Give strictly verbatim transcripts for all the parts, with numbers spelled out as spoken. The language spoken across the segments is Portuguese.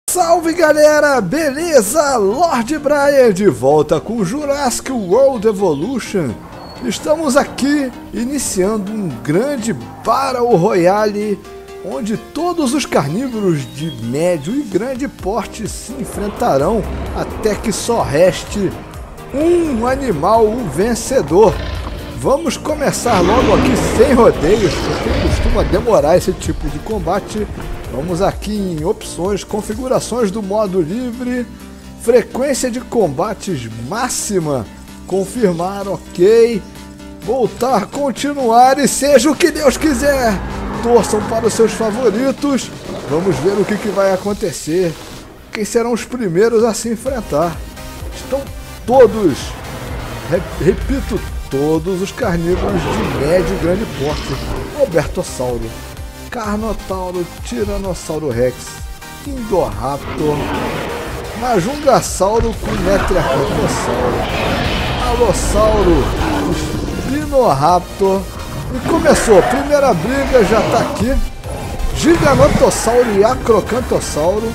Salve galera, beleza? Lord Brian de volta com Jurassic World Evolution. Estamos aqui iniciando um grande Battle Royale onde todos os carnívoros de médio e grande porte se enfrentarão até que só reste um animal, o vencedor. Vamos começar logo aqui sem rodeios, porque costuma demorar esse tipo de combate. Vamos aqui em opções, configurações do modo livre, frequência de combates máxima, confirmar, ok, voltar, continuar e seja o que Deus quiser. Torçam para os seus favoritos, vamos ver o que, que vai acontecer, quem serão os primeiros a se enfrentar. Estão todos, re, repito, todos os carnívoros de médio e grande porte. Albertossauro, Carnotauro, Tiranossauro Rex, Indoraptor, Majungasauro com Metriacantossauro, Alossauro, Spinoraptor. E começou, primeira briga já tá aqui. Giganotossauro e Acrocantossauro.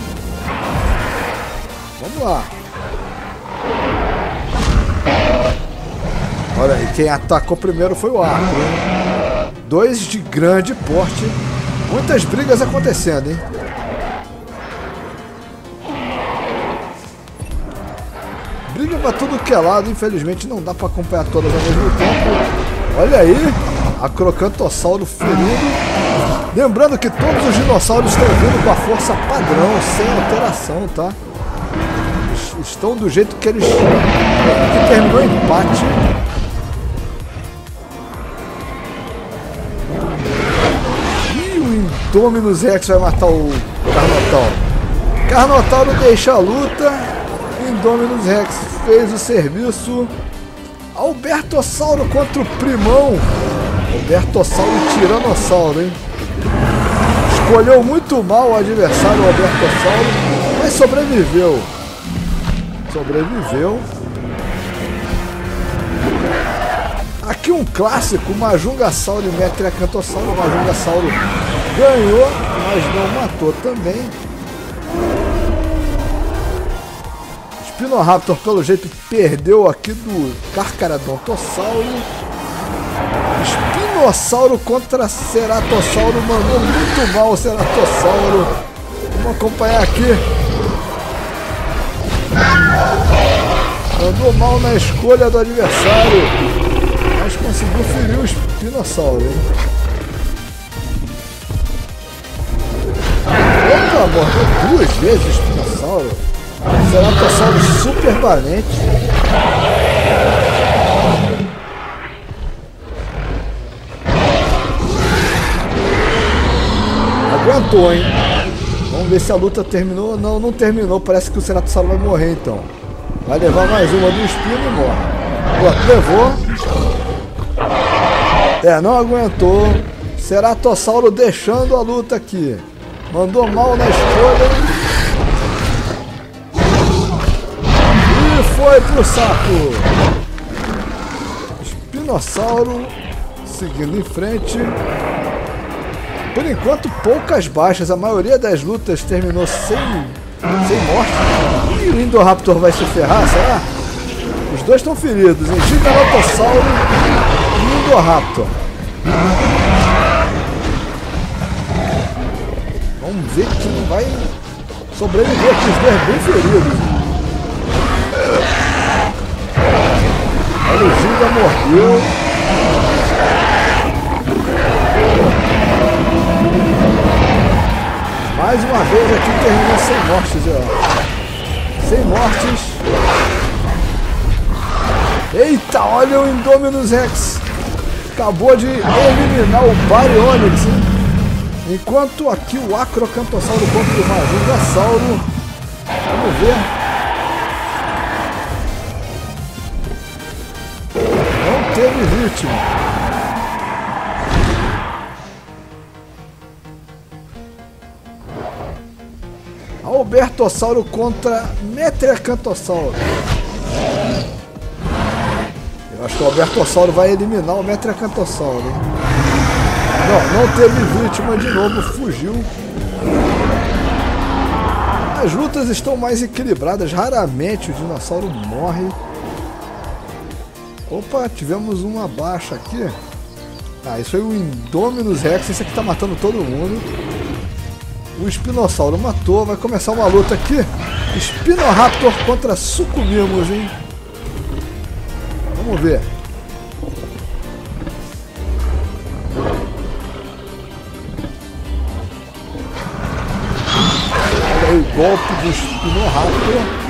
Vamos lá. Olha aí, quem atacou primeiro foi o Acro, hein? Dois de grande porte. Muitas brigas acontecendo, hein? Briga pra tudo que é lado, infelizmente não dá pra acompanhar todas ao mesmo tempo. Olha aí, Acrocantossauro ferido. Lembrando que todos os dinossauros estão vindo com a força padrão, sem alteração, tá? Estão do jeito que eles... que terminou o empate. Dominus Rex vai matar o Carnotauro. Carnotauro deixa a luta. Indominus Rex fez o serviço. Albertossauro contra o primão. Albertossauro e Tiranossauro, hein? Escolheu muito mal o adversário, o Albertossauro, mas sobreviveu. Sobreviveu. Aqui um clássico, Majungasauro e Metriacantossauro. O Majungasauro ganhou, mas não matou também. Spinoraptor, pelo jeito, perdeu aqui do Carcharodontossauro. Spinossauro contra Ceratossauro. Mandou muito mal o Ceratossauro. Vamos acompanhar aqui. Mandou mal na escolha do adversário, mas conseguiu ferir o Spinossauro, hein? Opa, mordeu duas vezes o Spinossauro. Ceratossauro super valente. Aguentou, hein? Vamos ver se a luta terminou. Não, não terminou. Parece que o Ceratossauro vai morrer, então. Vai levar mais uma do Spino e morre. Pô, levou. É, não aguentou. Ceratossauro deixando a luta aqui. Mandou mal na escolha. E foi pro saco. Spinossauro seguindo em frente. Por enquanto, poucas baixas. A maioria das lutas terminou sem, sem morte. E o Indoraptor vai se ferrar, será? Os dois estão feridos, hein? Giganotossauro e Indoraptor. Vamos ver quem vai sobreviver aqui, os dois bem feridos. Olha, o Giga mordeu. Mais uma vez aqui termina sem mortes, ó. Sem mortes. Eita, olha o Indominus Rex. Acabou de eliminar o Baryonyx, hein? Enquanto aqui o Acrocantossauro contra o Majungasauro. Vamos ver. Não teve ritmo. Albertossauro contra Metriacantossauro. Eu acho que o Albertossauro vai eliminar o Metriacantossauro, hein? Não, não teve vítima de novo, fugiu. As lutas estão mais equilibradas, raramente o dinossauro morre. Opa, tivemos uma baixa aqui. Ah, isso foi o Indominus Rex, esse aqui tá matando todo mundo. O Espinossauro matou, vai começar uma luta aqui. Spinoraptor contra Sucumimus, hein? Vamos ver. Olha aí o golpe do Spinoraptor.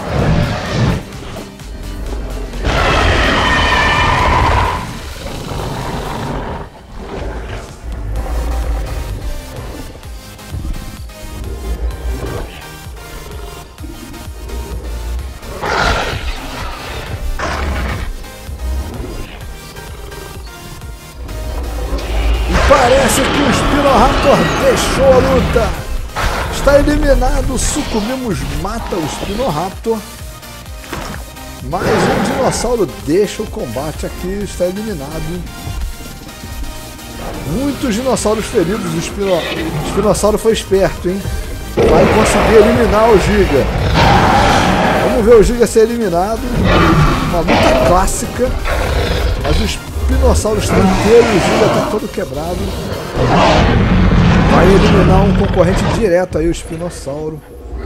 Parece que o Spinoraptor deixou a luta. Está eliminado. O Sucumimus mata o Spinoraptor. Mais um dinossauro deixa o combate aqui. Está eliminado. Muitos dinossauros feridos. O, Spino... o Espinossauro foi esperto, hein? Vai conseguir eliminar o Giga. Vamos ver o Giga ser eliminado. Uma luta clássica. Mas o O Espinossauro está inteiro, o Giga está todo quebrado. Vai eliminar um concorrente direto aí, o Espinossauro.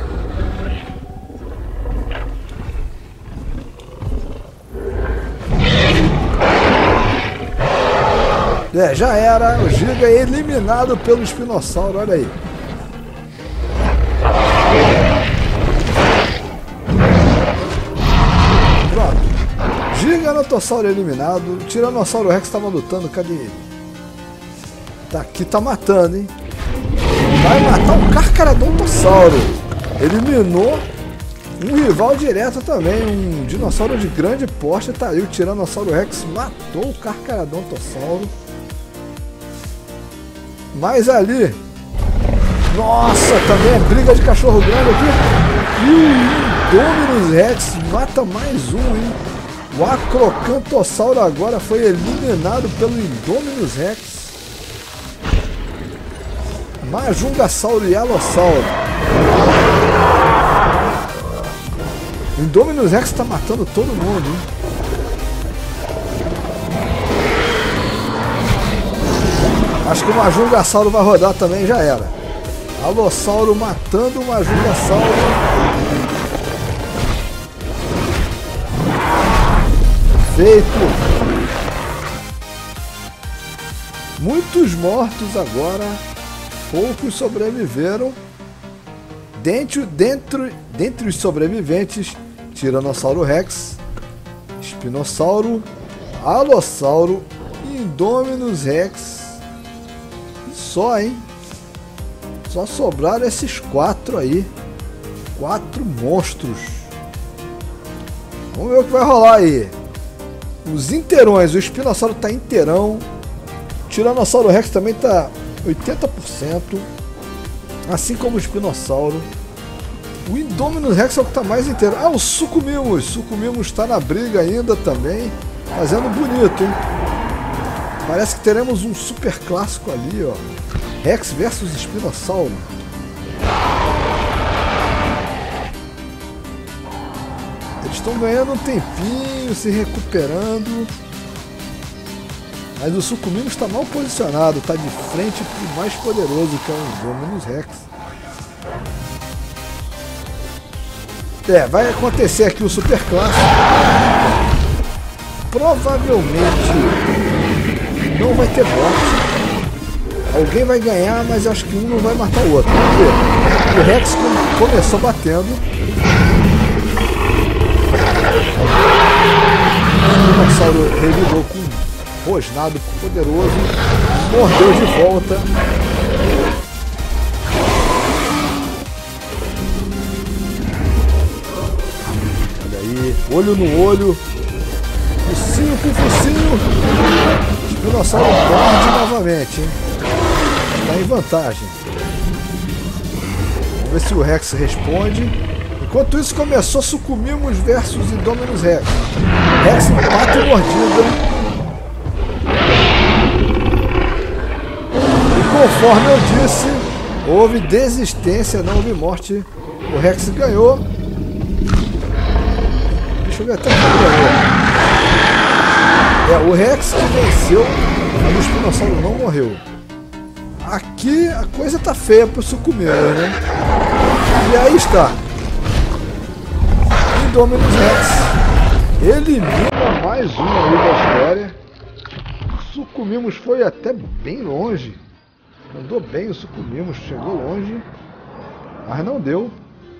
É, já era. O Giga é eliminado pelo Espinossauro, olha aí. Pronto. Giganotossauro eliminado. O Tiranossauro Rex estava lutando. Cadê ele? Tá aqui, tá matando, hein? Vai matar um Carcharodontossauro. Eliminou um rival direto também. Um dinossauro de grande porte. Tá aí o Tiranossauro Rex. Matou o Carcharodontossauro. Mas ali... Nossa, também é briga de cachorro grande aqui. E o Indominus Rex mata mais um, hein? O Acrocantossauro agora foi eliminado pelo Indominus Rex. Majungasauro e Alossauro. O Indominus Rex está matando todo mundo, hein? Acho que o Majungasauro vai rodar também, já era. Alossauro matando o Majungasauro. Feito. Muitos mortos agora. Poucos sobreviveram. Dentro, dentro, dentre os sobreviventes, Tiranossauro Rex, Espinossauro, Alossauro, Indominus Rex. E só, hein? Só sobraram esses quatro aí. Quatro monstros. Vamos ver o que vai rolar aí. Os inteirões, o Espinossauro tá inteirão. O Tiranossauro Rex também tá oitenta por cento. Assim como o Espinossauro. O Indominus Rex é o que tá mais inteiro. Ah, o Sucumimus. Sucumimus tá na briga ainda também. Fazendo bonito, hein? Parece que teremos um super clássico ali, ó. Rex versus Espinossauro. Eles estão ganhando um tempinho, se recuperando. Mas o Sucumimus está mal posicionado, está de frente para o mais poderoso, que é o Indominus Rex. É, vai acontecer aqui o super clássico. Provavelmente não vai ter boxe. Alguém vai ganhar, mas acho que um não vai matar o outro. Vamos ver. O Rex começou batendo. O dinossauro revidou com um rosnado poderoso. Mordeu de volta. Olha aí. Olho no olho. Focinho com focinho. O dinossauro morde novamente, hein? Está em vantagem. Vamos ver se o Rex responde. Enquanto isso começou Sucumimus versus Indominus Rex. Rex empate e mordida. E conforme eu disse, Houve desistência, não houve morte. O Rex ganhou. Deixa eu ver até quem ganhou. É, o Rex que venceu, mas o espinossauro não morreu. Aqui a coisa tá feia pro Sucumemos, né? E aí está. Indominus Rex elimina mais um aí da história. O Sucumemos foi até bem longe. Andou bem o Sucumemos, chegou longe, mas não deu.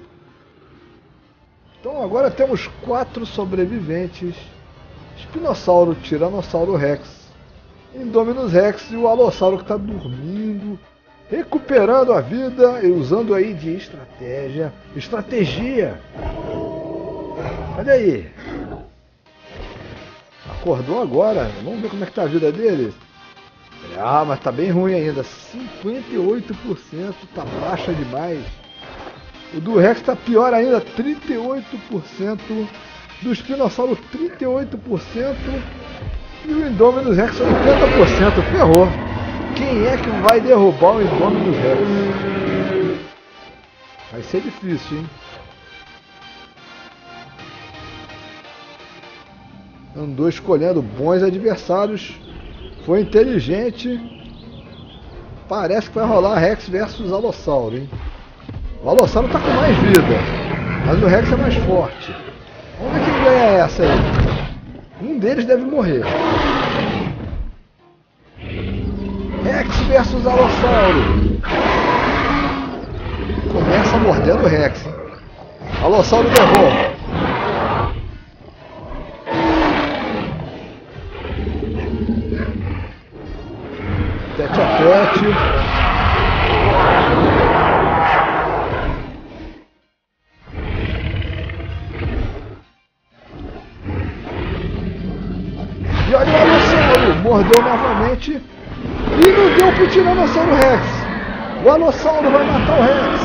Então agora temos quatro sobreviventes: Espinossauro, Tiranossauro Rex, Indominus Rex e o Alossauro que está dormindo, recuperando a vida e usando aí de estratégia. Estratégia! Olha aí! Acordou agora, vamos ver como é que tá a vida dele. Ah, mas tá bem ruim ainda, cinquenta e oito por cento, tá baixa demais. O do Rex tá pior ainda, trinta e oito por cento. Do Espinossauro, trinta e oito por cento. E o Indominus Rex, oitenta por cento. Ferrou. Quem é que vai derrubar o Indominus Rex? Vai ser difícil, hein? Andou escolhendo bons adversários. Foi inteligente. Parece que vai rolar Rex versus Alossauro, hein? O Alossauro tá com mais vida, mas o Rex é mais forte. Vamos ver quem ganha essa aí. Um deles deve morrer. Rex versus Alossauro. Começa mordendo o Rex, hein? Alossauro devolve. Tete a tete. E olha o Alossauro, mordeu novamente e não deu pro Tiranossauro Rex. O Alossauro vai matar o Rex.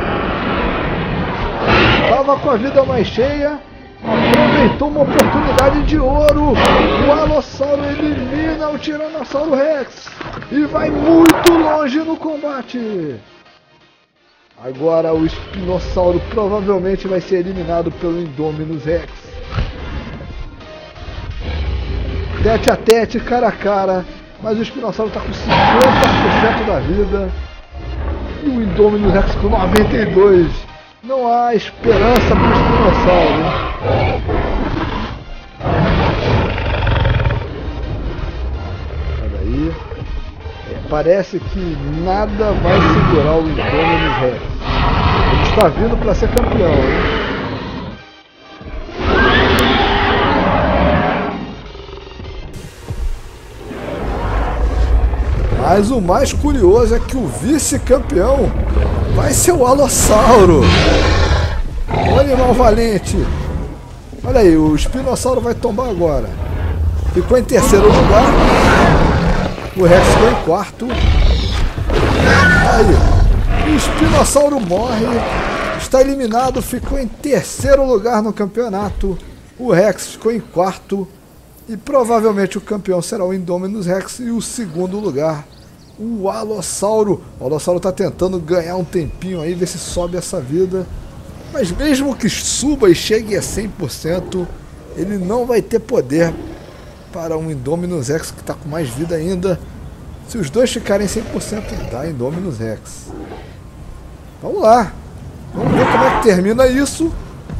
Tava com a vida mais cheia, aproveitou uma oportunidade de ouro. O Alossauro elimina o Tiranossauro Rex e vai muito longe no combate. Agora o Espinossauro provavelmente vai ser eliminado pelo Indominus Rex. Tete a tete, cara a cara, mas o Espinossauro está com cinquenta por cento da vida e o Indominus Rex com noventa e dois por cento. Não há esperança para o Espinossauro, hein? Olha aí, é, parece que nada vai segurar o Indominus Rex. Ele está vindo para ser campeão, hein? Mas o mais curioso é que o vice-campeão vai ser o Alossauro. O animal valente. Olha aí, o Espinossauro vai tombar agora. Ficou em terceiro lugar. O Rex ficou em quarto. Aí, o Espinossauro morre. Está eliminado, ficou em terceiro lugar no campeonato. O Rex ficou em quarto. E provavelmente o campeão será o Indominus Rex e o segundo lugar, o Alossauro. O Alossauro está tentando ganhar um tempinho aí, ver se sobe essa vida. Mas mesmo que suba e chegue a cem por cento, ele não vai ter poder para um Indominus Rex que está com mais vida ainda. Se os dois ficarem cem por cento, dá Indominus Rex. Vamos lá. Vamos ver como é que termina isso.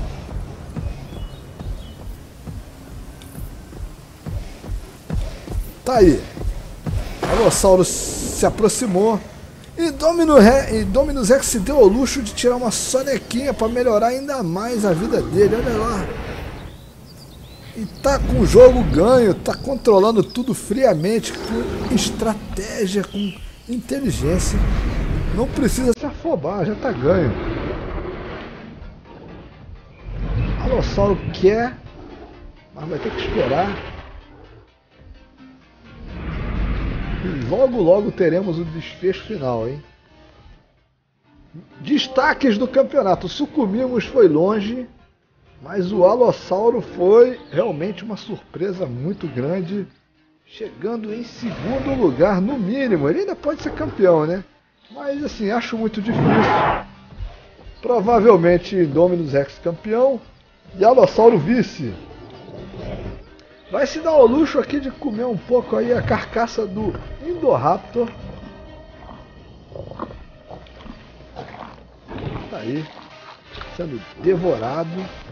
Tá aí. Alossauro se aproximou. Indominus Rex, Indominus Rex se deu ao luxo de tirar uma sonequinha para melhorar ainda mais a vida dele. Olha lá. E tá com o jogo ganho. Tá controlando tudo friamente, com estratégia, com inteligência. Não precisa se afobar, já tá ganho. Alossauro quer, mas vai ter que esperar. E logo, logo teremos o desfecho final, hein? Destaques do campeonato. O Sucumemos foi longe, mas o Alossauro foi realmente uma surpresa muito grande, chegando em segundo lugar no mínimo. Ele ainda pode ser campeão, né? Mas assim, acho muito difícil. Provavelmente Indominus Rex campeão e Alossauro vice. Vai se dar o luxo aqui de comer um pouco aí a carcaça do Indoraptor. Tá aí, sendo devorado.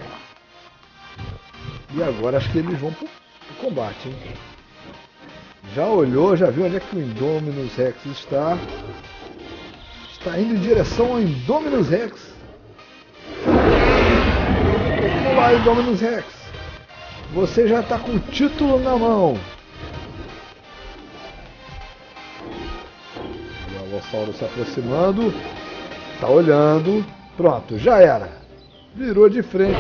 E agora acho que eles vão pro, pro combate, hein? Já olhou, já viu onde é que o Indominus Rex está. Está indo em direção ao Indominus Rex. Vamos lá, Indominus Rex. Você já está com o título na mão. O Alossauro se aproximando. Está olhando. Pronto, já era. Virou de frente.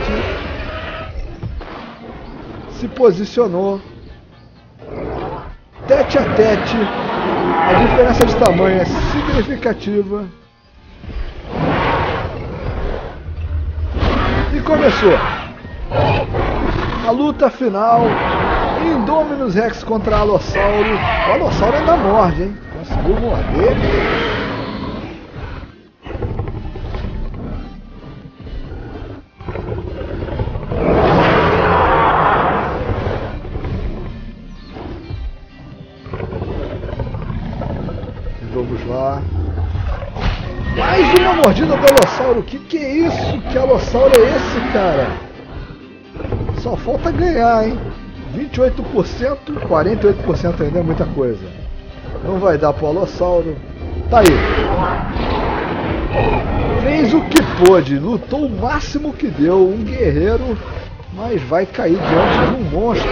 Se posicionou. Tete a tete. A diferença de tamanho é significativa. E começou a luta final. Indominus Rex contra Alossauro. O Alossauro ainda morde, hein? Conseguiu morder. Vamos lá. Mais uma mordida do Alossauro. Que que é isso? Que Alossauro é esse, cara? Só falta ganhar, hein? vinte e oito por cento, quarenta e oito por cento ainda é muita coisa. Não vai dar pro Alossauro. Tá aí. Fez o que pôde, lutou o máximo que deu. Um guerreiro, mas vai cair diante de um monstro.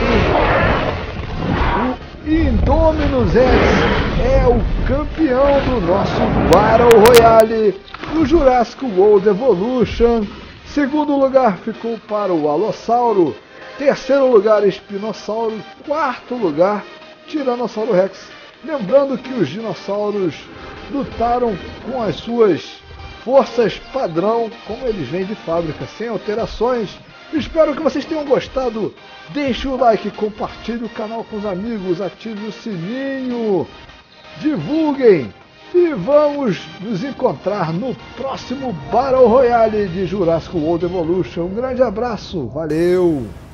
O Indominus Rex é o campeão do nosso Battle Royale no Jurassic World Evolution. Segundo lugar ficou para o Alossauro. Terceiro lugar, Espinossauro. Quarto lugar, Tiranossauro Rex. Lembrando que os dinossauros lutaram com as suas forças padrão, como eles vêm de fábrica, sem alterações. Espero que vocês tenham gostado. Deixe o like, compartilhe o canal com os amigos, ative o sininho, divulguem e vamos nos encontrar no próximo Battle Royale de Jurassic World Evolution. Um grande abraço, valeu!